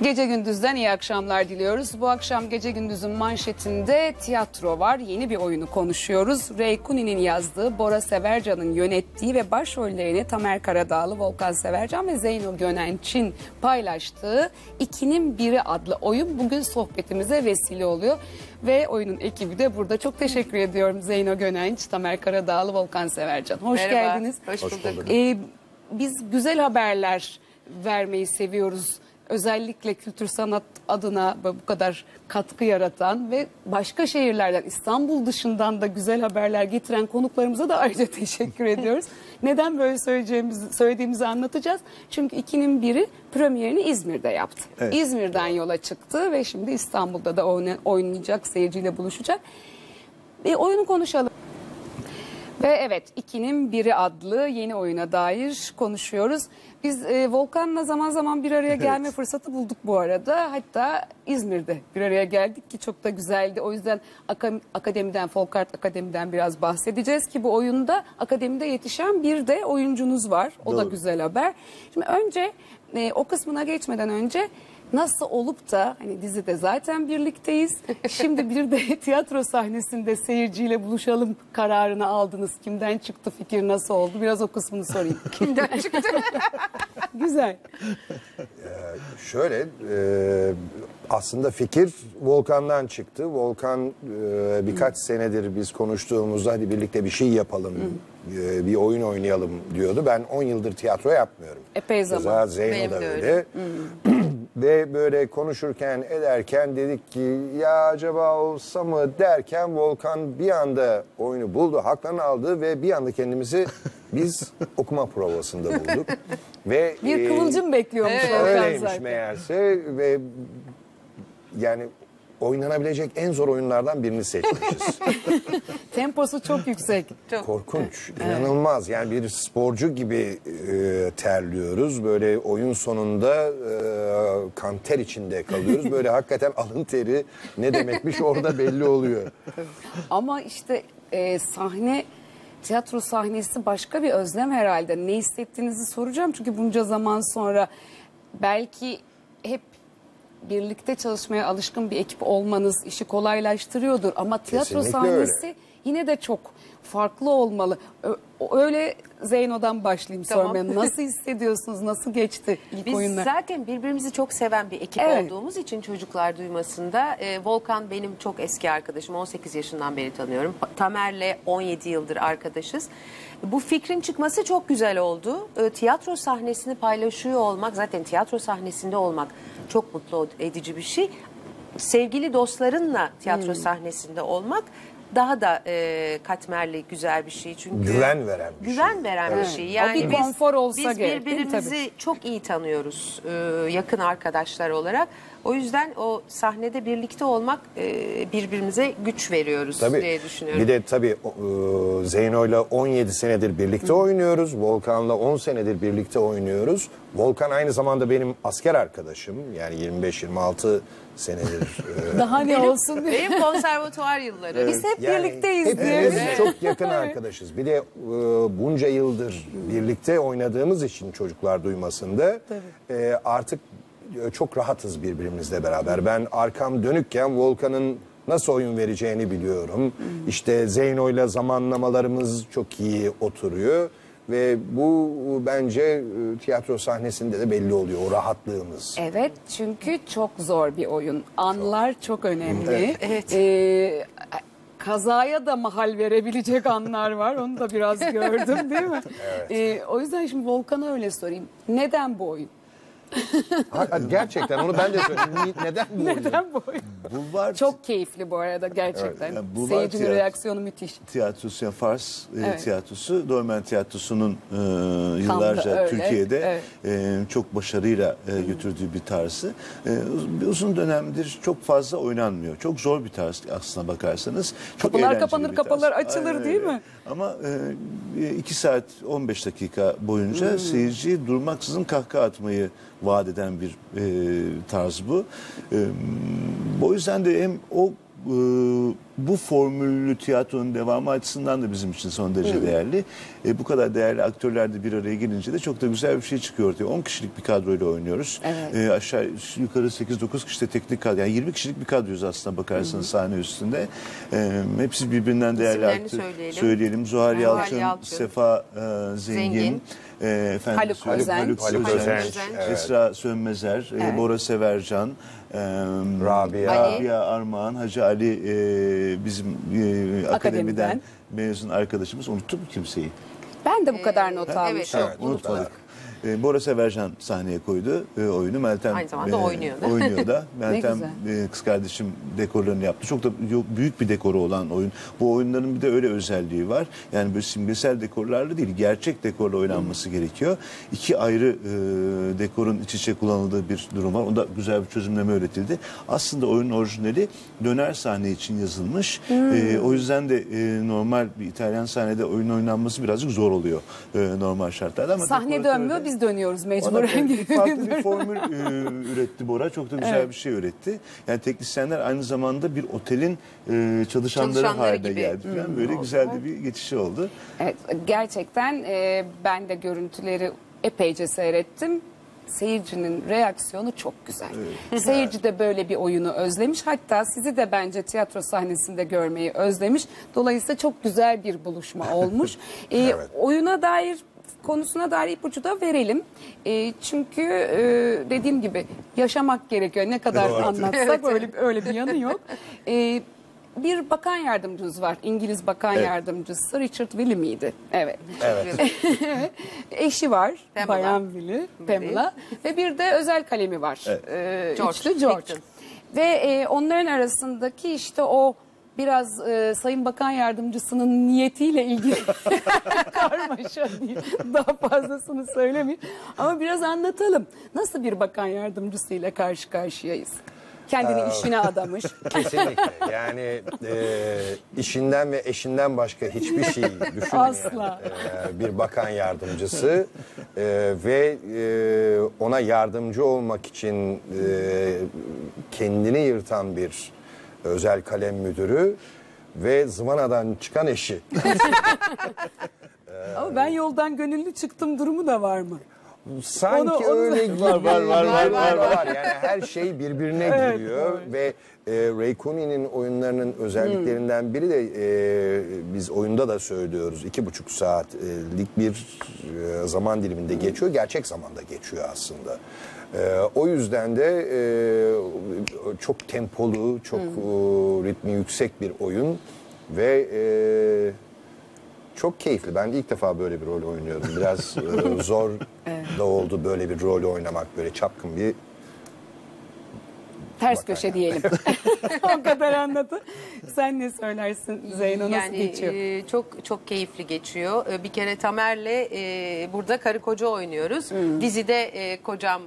Gece Gündüz'den iyi akşamlar diliyoruz. Bu akşam Gece Gündüz'ün manşetinde tiyatro var. Yeni bir oyunu konuşuyoruz. Ray Kuni'nin yazdığı, Bora Severcan'ın yönettiği ve başrollerini Tamer Karadağlı, Volkan Severcan ve Zeyno Gönenç'in paylaştığı İkinin Biri adlı oyun bugün sohbetimize vesile oluyor. Ve oyunun ekibi de burada. Çok teşekkür ediyorum Zeyno Gönenç, Tamer Karadağlı, Volkan Severcan. Hoş geldiniz. Hoş bulduk. Biz güzel haberler vermeyi seviyoruz. Özellikle kültür sanat adına bu kadar katkı yaratan ve başka şehirlerden, İstanbul dışından da güzel haberler getiren konuklarımıza da ayrıca teşekkür ediyoruz. Neden böyle söylediğimizi anlatacağız. Çünkü İkinin Biri premierini İzmir'de yaptı. Evet. İzmir'den yola çıktı ve şimdi İstanbul'da da oynayacak, seyirciyle buluşacak. Oyunu konuşalım. Ve evet, İkinin Biri adlı yeni oyuna dair konuşuyoruz. Biz Volkan'la zaman zaman bir araya gelme fırsatı bulduk bu arada. Hatta İzmir'de bir araya geldik ki çok da güzeldi. O yüzden akademiden, Folkart Akademi'den biraz bahsedeceğiz ki bu oyunda akademide yetişen bir de oyuncunuz var. O Doğru. da güzel haber. Şimdi önce o kısmına geçmeden önce nasıl olup da hani dizide zaten birlikteyiz. Şimdi bir de tiyatro sahnesinde seyirciyle buluşalım kararını aldınız. Kimden çıktı fikir, nasıl oldu? Biraz o kısmını sorayım. Kimden çıktı? Güzel. Şöyle aslında fikir Volkan'dan çıktı. Volkan birkaç senedir biz konuştuğumuzda hadi birlikte bir şey yapalım, bir oyun oynayalım diyordu. Ben 10 yıldır tiyatro yapmıyorum. Epey zaman. Zeyno da öyle. Ve böyle konuşurken ederken dedik ki ya acaba olsa mı derken Volkan bir anda oyunu buldu, haklarını aldı ve bir anda kendimizi biz okuma provasında bulduk. Ve bir kıvılcım bekliyormuş Volkan öyleymiş zaten. Meğerse ve yani oynanabilecek en zor oyunlardan birini seçmişiz. Temposu çok yüksek. Korkunç, inanılmaz. Yani bir sporcu gibi terliyoruz. Böyle oyun sonunda kan ter içinde kalıyoruz. Böyle hakikaten alın teri ne demekmiş orada belli oluyor. Ama işte sahne, tiyatro sahnesi başka bir özlem herhalde. Ne hissettiğinizi soracağım. Çünkü bunca zaman sonra belki hep birlikte çalışmaya alışkın bir ekip olmanız işi kolaylaştırıyordur. Ama tiyatro Kesinlikle sahnesi öyle. yine de çok farklı olmalı. Öyle Zeyno'dan başlayayım sormaya. Nasıl hissediyorsunuz? Nasıl geçti ilk oyunlar? Biz zaten birbirimizi çok seven bir ekip olduğumuz için çocuklar duymasında. Volkan benim çok eski arkadaşım. 18 yaşından beri tanıyorum. Tamer'le 17 yıldır arkadaşız. Bu fikrin çıkması çok güzel oldu. Tiyatro sahnesini paylaşıyor olmak, zaten tiyatro sahnesinde olmak çok mutlu edici bir şey. Sevgili dostlarınla tiyatro sahnesinde olmak daha da katmerli, güzel bir şey. Çünkü güven veren bir bir şey. Yani bir konfor olsa biz gerek, birbirimizi çok iyi tanıyoruz yakın arkadaşlar olarak. O yüzden o sahnede birlikte olmak birbirimize güç veriyoruz diye düşünüyorum. Bir de tabii Zeyno'yla 17 senedir birlikte oynuyoruz. Volkan'la 10 senedir birlikte oynuyoruz. Volkan aynı zamanda benim asker arkadaşım. Yani 25-26 senedir. Daha ne olsun diye. Benim konservatuvar yılları. Biz hep birlikteyiz Hepimiz diye. çok yakın arkadaşız. Bir de bunca yıldır birlikte oynadığımız için çocuklar duymasında artık çok rahatız birbirimizle beraber. Ben arkam dönükken Volkan'ın nasıl oyun vereceğini biliyorum. İşte Zeyno'yla zamanlamalarımız çok iyi oturuyor. Ve bu bence tiyatro sahnesinde de belli oluyor, o rahatlığımız. Evet, çünkü çok zor bir oyun. Anlar çok önemli. Evet. Kazaya da mahal verebilecek anlar var. Onu da biraz gördüm, değil mi? Evet. O yüzden şimdi Volkan'a öyle sorayım. Neden bu oyun? Gerçekten onu ben de söyleyeyim. Neden bu oyun? Neden bu oyun? Bulvar Çok keyifli bu arada gerçekten. Yani bulvar Seyircinin tiyatro- reaksiyonu müthiş. tiyatrosu, yani Fars Evet. tiyatrosu, Dormen tiyatrosunun yıllarca öyle, Türkiye'de çok başarıyla götürdüğü bir tarzı. Uzun dönemdir çok fazla oynanmıyor. Çok zor bir tarz aslına bakarsanız. Çok Kapılar eğlenceli kapanır, bir kapılar tarz. açılır, Aynen değil öyle. mi? Ama 2 saat 15 dakika boyunca seyirciyi durmaksızın kahkaha atmayı vaat eden bir tarz bu. O yüzden de hem o bu formüllü tiyatronun devamı açısından da bizim için son derece değerli. Bu kadar değerli aktörler de bir araya gelince de çok da güzel bir şey çıkıyor ortaya. 10 kişilik bir kadroyla oynuyoruz. Evet. Aşağı yukarı 8-9 kişi de teknik kadro. Yani 20 kişilik bir kadroyuz aslında bakarsanız sahne üstünde. Hepsi birbirinden değerli İsimlerini aktör. söyleyelim. Zuhal Yalçın, Yalçın, Sefa Zengin. Haluk Özen. Haluk Özen, evet. Esra Sönmezer, Bora Severcan, Rabia. Armağan, Hacı Ali bizim akademiden mezun arkadaşımız. Unuttum mu kimseyi? Ben de bu kadar not evet, almışım. evet. Unutmadık. Bora Severcan sahneye koydu oyunu. Meltem Aynı zamanda oynuyor da. oynuyor da. Meltem güzel. kız kardeşim dekorlarını yaptı. Çok da büyük bir dekoru olan oyun. Bu oyunların bir de öyle özelliği var. Yani böyle simgesel dekorlarla değil, gerçek dekorla oynanması gerekiyor. İki ayrı dekorun iç içe kullanıldığı bir durum var. Onda güzel bir çözümleme üretildi. Aslında oyunun orijinali döner sahne için yazılmış. O yüzden de normal bir İtalyan sahnede oyun oynanması birazcık zor oluyor normal şartlarda. Ama Sahne dönmüyor, biz dönüyoruz mecburen gibi. Farklı bir formül üretti Bora. Çok da güzel bir şey üretti. Yani teknisyenler aynı zamanda bir otelin çalışanları haline gibi. geldi. Yani böyle güzel de bir geçişi oldu. Evet, gerçekten ben de görüntüleri epeyce seyrettim. Seyircinin reaksiyonu çok güzel. Seyirci de böyle bir oyunu özlemiş. Hatta sizi de bence tiyatro sahnesinde görmeyi özlemiş. Dolayısıyla çok güzel bir buluşma olmuş. Oyuna dair, konusuna dair ipucu da verelim. Çünkü dediğim gibi yaşamak gerekiyor. Ne kadar anlatsak öyle bir yanı yok. Bir bakan yardımcımız var. İngiliz bakan yardımcısı Richard Willy miydi? Evet. Eşi var. Pamela. Bayan Willy, Pamela. Ve bir de özel kalemi var. Üçlü George. Picton. Ve onların arasındaki işte o biraz Sayın Bakan Yardımcısının niyetiyle ilgili karmaşa değil. Daha fazlasını söylemeyeyim. Ama biraz anlatalım. Nasıl bir bakan yardımcısıyla karşı karşıyayız? Kendini işine adamış. Kesinlikle. Yani işinden ve eşinden başka hiçbir şey düşünmeyen Asla. Bir bakan yardımcısı ve ona yardımcı olmak için kendini yırtan bir özel kalem müdürü ve zıvanadan çıkan eşi. Ama ben yoldan gönüllü çıktım durumu da var mı? Sanki Onu öyle gibi var. Yani her şey birbirine giriyor ve Ray Cooney'nin oyunlarının özelliklerinden biri de biz oyunda da söylüyoruz 2,5 saatlik bir zaman diliminde geçiyor. Gerçek zamanda geçiyor aslında. O yüzden de çok tempolu, çok ritmi yüksek bir oyun ve çok keyifli. Ben ilk defa böyle bir rol oynuyorum. Biraz zor da oldu böyle bir rol oynamak. Böyle çapkın bir... Ters köşe diyelim. O kadar anladı. Sen ne söylersin Zeyno, nasıl geçiyor? Çok keyifli geçiyor. Bir kere Tamer'le burada karı koca oynuyoruz. Dizide kocam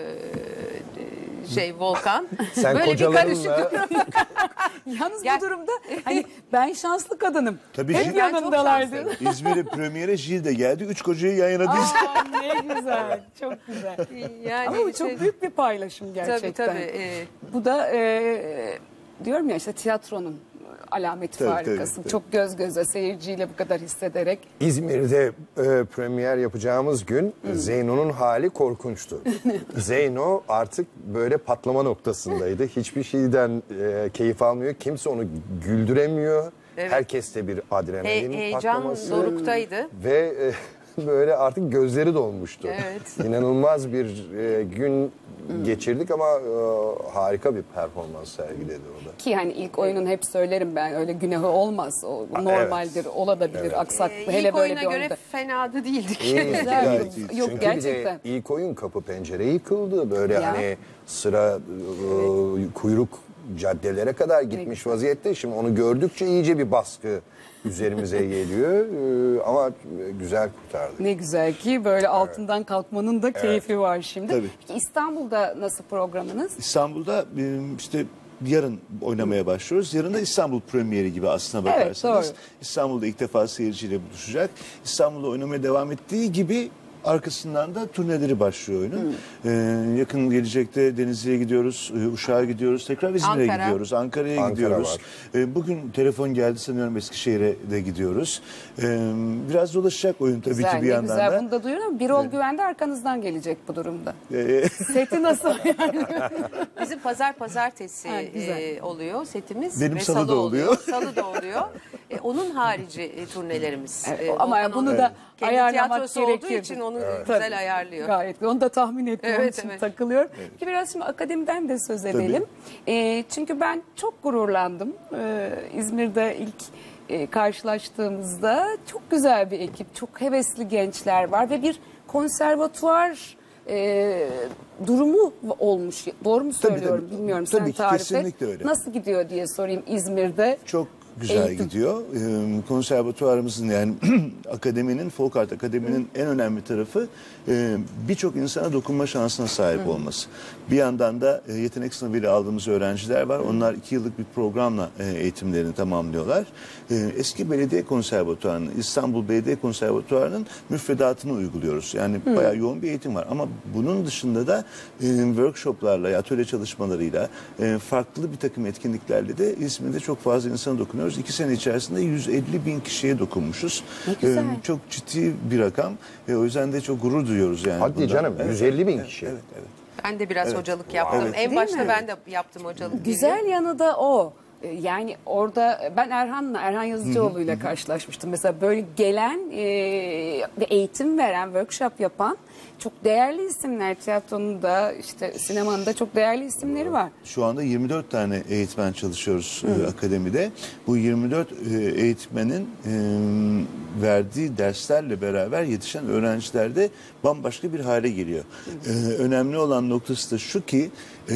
Volkan. Sen böyle kocalarınla... Yalnız bu durumda hani ben şanslı kadınım. Tabii hep Jill- yanındalardı. İzmir'e premiere Jill de geldi. 3 kocayı yan yana dizdi. Ne güzel, çok güzel. Yani Ama bu çok büyük bir paylaşım gerçekten. Tabii. Bu da diyorum ya işte tiyatronun alameti Tabii, farikası. tabii. Çok göz göze seyirciyle bu kadar hissederek. İzmir'de premier yapacağımız gün Zeyno'nun hali korkunçtu. Zeyno artık böyle patlama noktasındaydı. Hiçbir şeyden keyif almıyor. Kimse onu güldüremiyor. Evet. Herkeste bir adrenalin Heyecan patlaması. doruktaydı. Ve böyle artık gözleri dolmuştu. Evet. İnanılmaz bir gün geçirdik ama harika bir performans sergiledi o da. Ki hani ilk oyunun hep söylerim ben, öyle günahı olmaz. O normaldir, olabilir, aksaklı. Hele İlk böyle oyuna bir göre oyunda. fena da değildik. Güzel. Gayet iyi. Yok Çünkü gerçekten. bir de ilk oyun kapı pencere yıkıldı. Böyle Ya. hani sıra kuyruk caddelere kadar gitmiş vaziyette. Şimdi onu gördükçe iyice bir baskı üzerimize geliyor. Ama güzel kurtardık. Ne güzel ki böyle altından kalkmanın da keyfi var şimdi. Tabii. Peki İstanbul'da nasıl programınız? İstanbul'da işte yarın oynamaya başlıyoruz. Yarın da İstanbul premieri gibi aslına bakarsanız. doğru. İstanbul'da ilk defa seyirciyle buluşacak. İstanbul'da oynamaya devam ettiği gibi Arkasından da turneleri başlıyor oyunun. Yakın gelecekte Denizli'ye gidiyoruz, Uşak'a gidiyoruz, tekrar İzmir'e Ankara. gidiyoruz, Ankara'ya Ankara gidiyoruz. Bugün telefon geldi sanıyorum, Eskişehir'e de gidiyoruz. Biraz dolaşacak oyun tabii Güzel, ki bir ne yandan güzel. da. Bunu da duyuyorum. Birol Güven de arkanızdan gelecek bu durumda. Seti nasıl yani? Bizim pazartesi Ha, güzel. oluyor setimiz. Benim ve salı da oluyor. Salı da oluyor. Onun harici turnelerimiz. Ama Volkan bunu onu- da kendi ayarlamak tiyatrosu olduğu gerekir. için onu Tabii. güzel ayarlıyor. Gayet. Onu da tahmin ettim. Onun Evet, için evet. takılıyorum. Ki biraz şimdi akademiden de söz edelim. Çünkü ben çok gururlandım. İzmir'de ilk karşılaştığımızda çok güzel bir ekip, çok hevesli gençler var ve bir konservatuvar durumu olmuş. Doğru mu söylüyorum tabii. bilmiyorum. Tabii Sen ki, tarif et. kesinlikle öyle. Nasıl gidiyor diye sorayım İzmir'de. Çok güzel Eğitim. gidiyor. Konservatuvarımızın, yani akademinin, Folk Art Akademi'nin en önemli tarafı birçok insana dokunma şansına sahip olması. Bir yandan da yetenek sınavıyla aldığımız öğrenciler var. Onlar 2 yıllık bir programla eğitimlerini tamamlıyorlar. Eski belediye konservatuvarının, İstanbul Belediye Konservatuvarı'nın müfredatını uyguluyoruz. Yani bayağı yoğun bir eğitim var. Ama bunun dışında da workshoplarla, atölye çalışmalarıyla, farklı bir takım etkinliklerle de İzmir'de çok fazla insana dokunuyoruz. 2 sene içerisinde 150 bin kişiye dokunmuşuz. Ne güzel. Çok ciddi bir rakam. O yüzden de çok gurur duyuyoruz yani. Hadi bundan. canım, 150 bin kişi. Evet, evet. Ben de biraz hocalık yaptım. Evet. En Değil başta mi? ben de yaptım hocalık. Güzel yanı da o. Yani orada ben Erhan Yazıcıoğlu'yla karşılaşmıştım. Mesela böyle gelen ve eğitim veren, workshop yapan çok değerli isimler. Tiyatronun da işte sinemanın da çok değerli isimleri var. Şu anda 24 tane eğitmen çalışıyoruz akademide. Bu 24 eğitmenin verdiği derslerle beraber yetişen öğrenciler de bambaşka bir hale geliyor. Önemli olan noktası da şu ki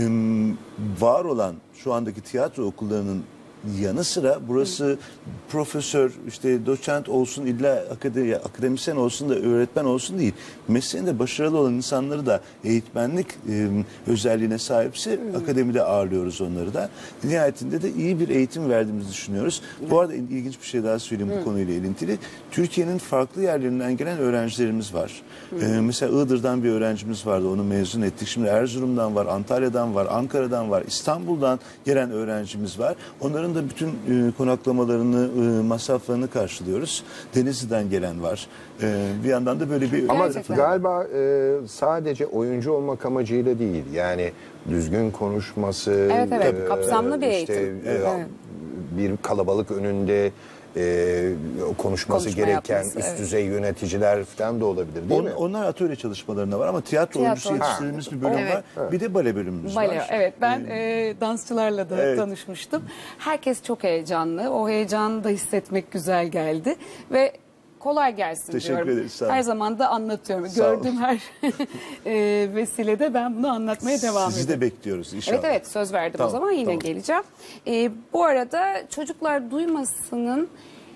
var olan şu andaki tiyatro okullarının yanı sıra burası profesör, işte doçent olsun, illa akademisyen olsun da öğretmen olsun değil. Mesleğinde başarılı olan insanları da eğitmenlik özelliğine sahipse akademide ağırlıyoruz onları da. Nihayetinde de iyi bir eğitim verdiğimizi düşünüyoruz. Bu arada ilginç bir şey daha söyleyeyim bu konuyla ilintili. Türkiye'nin farklı yerlerinden gelen öğrencilerimiz var. Mesela Iğdır'dan bir öğrencimiz vardı, onu mezun ettik. Şimdi Erzurum'dan var, Antalya'dan var, Ankara'dan var, İstanbul'dan gelen öğrencimiz var. Onların da bütün konaklamalarını, masraflarını karşılıyoruz. Denizli'den gelen var. Bir yandan da böyle bir... Ama Gerçekten. galiba sadece oyuncu olmak amacıyla değil. Yani düzgün konuşması, Evet, kapsamlı bir eğitim. Bir kalabalık önünde konuşması Konuşma gereken yapması, üst evet. düzey yöneticiler falan da olabilir değil mi? Onlar atölye çalışmalarında var ama tiyatro oyuncusu yetiştirdiğimiz bir bölüm Evet. var. Bir de bale bölümümüz Bale, var. evet ben dansçılarla da tanışmıştım. Herkes çok heyecanlı. O heyecanı da hissetmek güzel geldi ve kolay gelsin Teşekkür diyorum. ederiz, sağ olun. Her zaman da anlatıyorum. Sağ olun. Gördüğüm her vesilede ben bunu anlatmaya devam Sizi ediyorum. de bekliyoruz inşallah. Evet söz verdim Tamam, o zaman yine tamam. geleceğim. Bu arada Çocuklar Duymasın'ın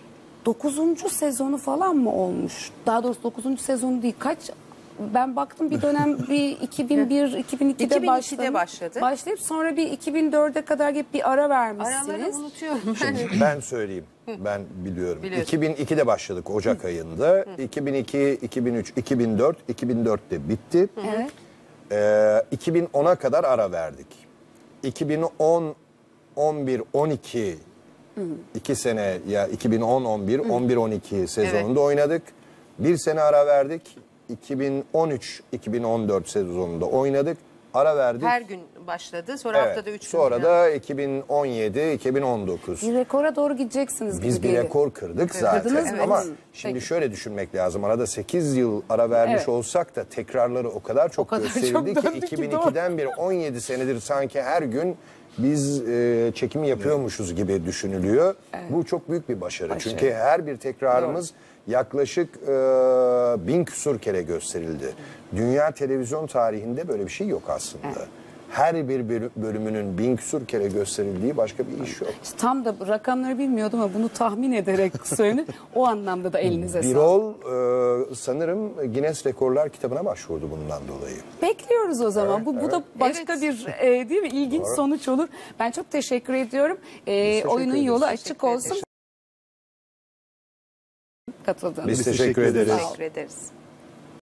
9. sezonu falan mı olmuş? Daha doğrusu 9. sezonu değil. Kaç? Ben baktım bir dönem bir 2001-2002'de 2002'de başladı. Başlayıp sonra bir 2004'e kadar gibi bir ara Araları vermişsiniz. unutuyorum. Ben söyleyeyim. Ben biliyorum. Biliyorsun. 2002'de başladık Ocak ayında. 2002, 2003, 2004, 2004'te bitti. Evet. 2010'a kadar ara verdik. 2010, 11, 12 2 sene ya 2010, 11, 11, 12 sezonunda oynadık. Bir sene ara verdik. 2013, 2014 sezonunda oynadık. Ara verdik. Her gün başladı. Sonra Evet. haftada 3 gün. Sonra falan. da 2017, 2019. Bir rekora doğru gideceksiniz gibi Biz bir geliyor. rekor kırdık zaten. Kırdınız mı? Ama Evet. şimdi Peki. şöyle düşünmek lazım. Arada 8 yıl ara vermiş Evet. olsak da tekrarları o kadar çok kadar gösterildi çok ki döndü ki 2002'den beri 17 senedir sanki her gün biz çekimi yapıyormuşuz gibi düşünülüyor. Bu çok büyük bir başarı. Çünkü her bir tekrarımız yaklaşık 1000 küsur kere gösterildi. Dünya televizyon tarihinde böyle bir şey yok aslında. Her bir bölümünün 1000 küsur kere gösterildiği başka bir iş yok. İşte tam da rakamları bilmiyordum ama bunu tahmin ederek söyledim. O anlamda da elinize sağlık. Birol sanırım Guinness Rekorlar kitabına başvurdu bundan dolayı. Bekliyoruz o zaman. Bu da başka Evet. bir değil mi? İlginç sonuç olur. Ben çok teşekkür ediyorum. Oyunun ederiz. yolu açık Teşekkür olsun. Katıldığınız Biz için. teşekkür ederiz. Teşekkür ederiz.